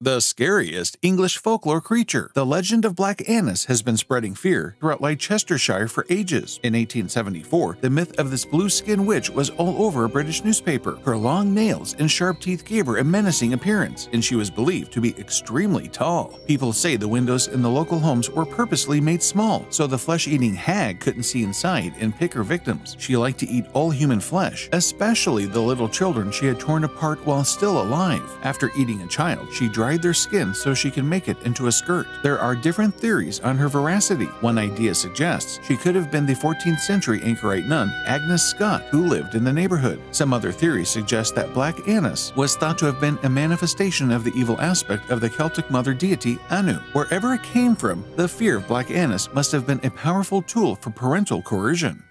The scariest English folklore creature. The legend of Black Annis has been spreading fear throughout Leicestershire for ages. In 1874, the myth of this blue-skinned witch was all over a British newspaper. Her long nails and sharp teeth gave her a menacing appearance, and she was believed to be extremely tall. People say the windows in the local homes were purposely made small, so the flesh-eating hag couldn't see inside and pick her victims. She liked to eat all human flesh, especially the little children she had torn apart while still alive. After eating a child, she dried their skin so she can make it into a skirt. There are different theories on her veracity. One idea suggests she could have been the 14th century anchorite nun Agnes Scott who lived in the neighborhood. Some other theories suggest that Black Annis was thought to have been a manifestation of the evil aspect of the Celtic mother deity Anu. Wherever it came from, the fear of Black Annis must have been a powerful tool for parental coercion.